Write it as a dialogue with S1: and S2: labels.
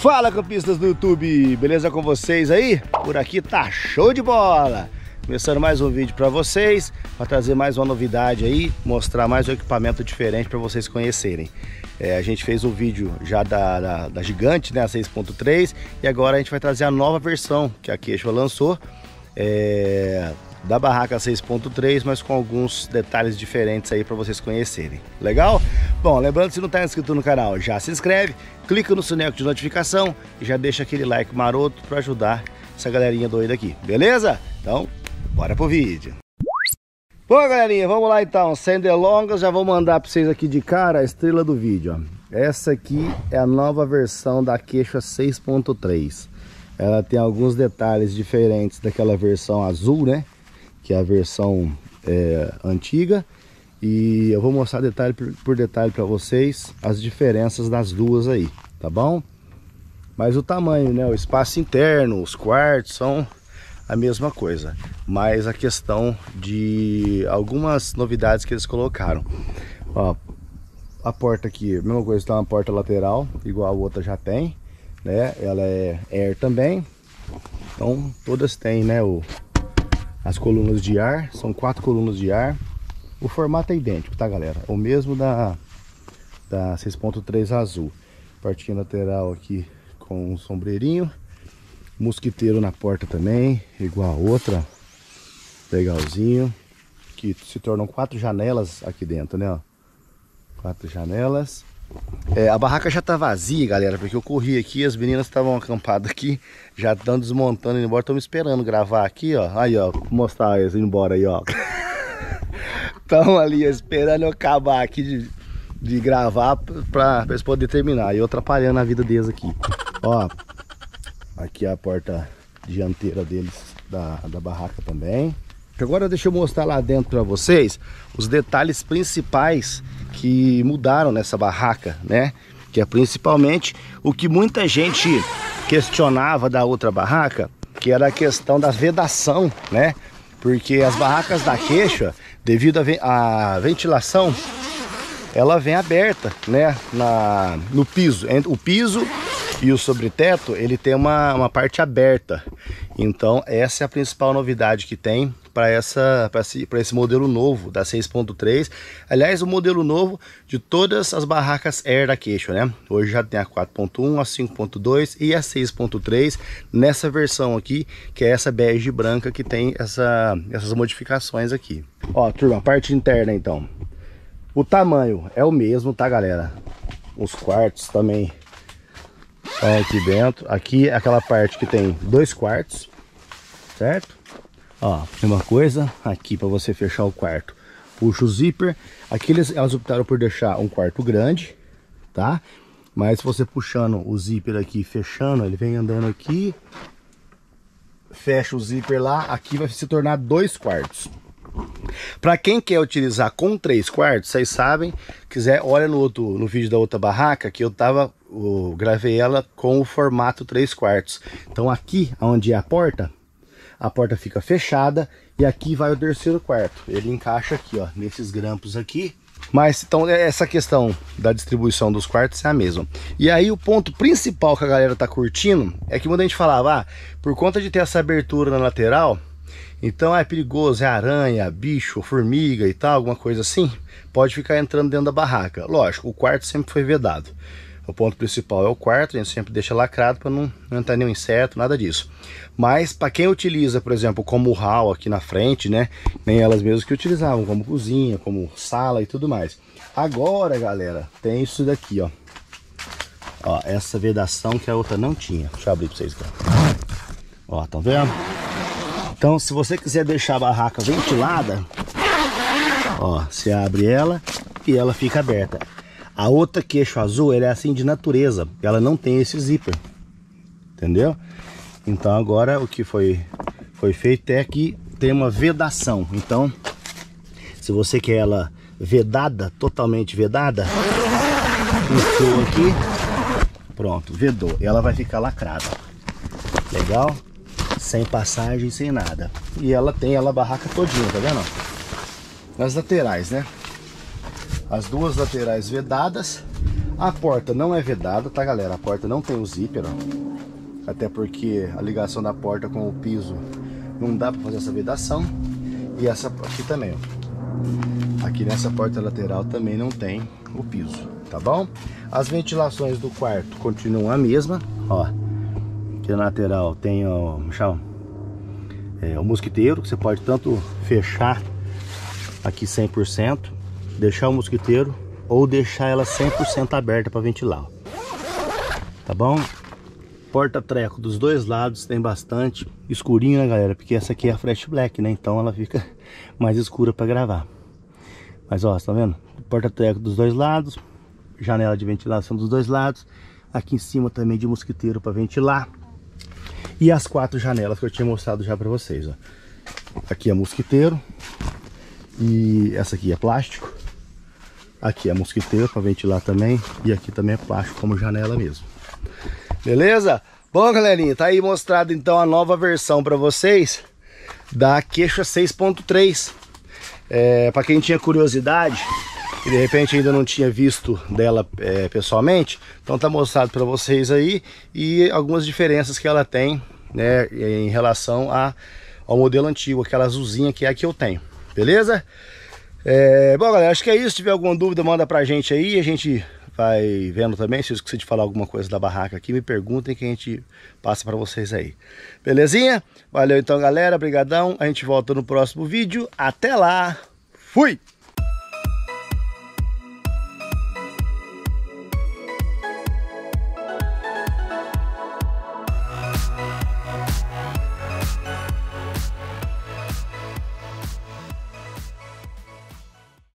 S1: Fala, campistas do YouTube, beleza com vocês aí? Por aqui tá show de bola! Começando mais um vídeo para vocês, para trazer mais uma novidade aí, mostrar mais um equipamento diferente para vocês conhecerem. A gente fez um vídeo já da Gigante, né, a 6.3, e agora a gente vai trazer a nova versão que a Quechua lançou, da barraca 6.3, mas com alguns detalhes diferentes aí para vocês conhecerem. Legal? Bom, lembrando que se não está inscrito no canal, já se inscreve, clica no sininho de notificação e já deixa aquele like maroto para ajudar essa galerinha doida aqui, beleza? Então, bora pro vídeo. Bom, galerinha, vamos lá então, sem delongas, já vou mandar para vocês aqui de cara a estrela do vídeo, ó. Essa aqui é a nova versão da Quechua 6.3. Ela tem alguns detalhes diferentes daquela versão azul, né? Que é a versão antiga, e eu vou mostrar detalhe por detalhe para vocês as diferenças das duas aí, tá bom? Mas o tamanho, né, o espaço interno, os quartos são a mesma coisa, mas a questão de algumas novidades que eles colocaram. Ó, a porta aqui, a mesma coisa, tá uma porta lateral, igual a outra já tem, né? Ela é air também, então todas têm, né, as colunas de ar, são 4 colunas de ar. O formato é idêntico, tá, galera? O mesmo da 6.3 azul. Portinha lateral aqui com um sombreirinho. Mosquiteiro na porta também, igual a outra. Legalzinho. Que se tornam 4 janelas aqui dentro, né? 4 janelas. A barraca já tá vazia, galera, porque eu corri aqui, as meninas estavam acampadas aqui, já estão desmontando e indo embora, estão me esperando gravar aqui, ó. Aí, ó, vou mostrar eles indo embora aí, ó. Estão ali esperando eu acabar aqui de gravar pra eles poderem terminar. E eu atrapalhando a vida deles aqui. Ó, aqui é a porta dianteira deles, da barraca também. Agora deixa eu mostrar lá dentro pra vocês os detalhes principais que mudaram nessa barraca, né? Que é principalmente o que muita gente questionava da outra barraca, que era a questão da vedação, né? Porque as barracas da Quechua, devido à ventilação, ela vem aberta, né? No piso, entre o piso e o sobreteto, ele tem uma parte aberta. Então essa é a principal novidade que tem para esse modelo novo da 6.3. Aliás, o modelo novo de todas as barracas Air da Quechua, né? Hoje já tem a 4.1, a 5.2 e a 6.3 nessa versão aqui, que é essa bege branca que tem essas modificações aqui. Ó, turma, a parte interna então. O tamanho é o mesmo, tá, galera? Os quartos também estão aqui dentro. Aqui é aquela parte que tem 2 quartos, certo? Ó, mesma coisa, aqui para você fechar o quarto, puxa o zíper. Aqui elas optaram por deixar um quarto grande, tá? Mas se você puxando o zíper aqui, fechando, ele vem andando aqui, fecha o zíper lá, aqui vai se tornar 2 quartos. Para quem quer utilizar com 3 quartos, vocês sabem, quiser, olha no vídeo da outra barraca que eu gravei ela com o formato 3 quartos. Então aqui, onde é a porta fica fechada e aqui vai o terceiro quarto. Ele encaixa aqui, ó, nesses grampos aqui. Mas então essa questão da distribuição dos quartos é a mesma. E aí o ponto principal que a galera tá curtindo é que muita gente falava, por conta de ter essa abertura na lateral, então é perigoso, é aranha, bicho, formiga e tal, alguma coisa assim, pode ficar entrando dentro da barraca. Lógico, o quarto sempre foi vedado. O ponto principal é o quarto, a gente sempre deixa lacrado para não entrar nenhum inseto, nada disso. Mas para quem utiliza, por exemplo, como hall aqui na frente, né? Nem elas mesmas que utilizavam, como cozinha, como sala e tudo mais. Agora, galera, tem isso daqui, ó. Ó, essa vedação que a outra não tinha. Deixa eu abrir para vocês, cara. Ó, tá vendo? Então, se você quiser deixar a barraca ventilada, ó, você abre ela e ela fica aberta. A outra Quechua azul, ela é assim de natureza, ela não tem esse zíper, entendeu? Então agora o que foi feito é que tem uma vedação. Então, se você quer ela vedada, totalmente vedada, puxou aqui, pronto, vedou. Ela vai ficar lacrada, legal? Sem passagem, sem nada. E ela tem a barraca todinha, tá vendo? Nas laterais, né? As duas laterais vedadas, A porta não é vedada, tá, galera? A porta não tem o zíper, ó. Até porque a ligação da porta com o piso não dá para fazer essa vedação. E essa aqui também, ó. Aqui nessa porta lateral também não tem o piso, tá bom? As ventilações do quarto continuam a mesma, ó. Aqui na lateral tem ó, o mosquiteiro, que você pode tanto fechar aqui 100%, deixar o mosquiteiro, ou deixar ela 100% aberta para ventilar, ó. Tá bom? Porta-treco dos dois lados tem bastante escurinho, né, galera? Porque essa aqui é a Flash Black, né? Então ela fica mais escura para gravar. Mas ó, tá vendo? Porta-treco dos dois lados, janela de ventilação dos dois lados, aqui em cima também de mosquiteiro para ventilar. E as 4 janelas que eu tinha mostrado já para vocês, ó. Aqui é mosquiteiro e essa aqui é plástico. Aqui é mosquiteiro para ventilar também e aqui também é plástico como janela mesmo. Beleza? Bom, galerinha, tá aí mostrado então a nova versão para vocês da Queixa 6.3. Para quem tinha curiosidade e de repente ainda não tinha visto dela pessoalmente, então tá mostrado para vocês aí e algumas diferenças que ela tem, né, em relação ao modelo antigo, aquela azulzinha que é a que eu tenho, beleza? Bom, galera, acho que é isso. Se tiver alguma dúvida, manda pra gente aí, a gente vai vendo também. Se eu esqueci de falar alguma coisa da barraca aqui, me perguntem que a gente passa pra vocês aí. Belezinha? Valeu então, galera, brigadão. A gente volta no próximo vídeo. Até lá, fui!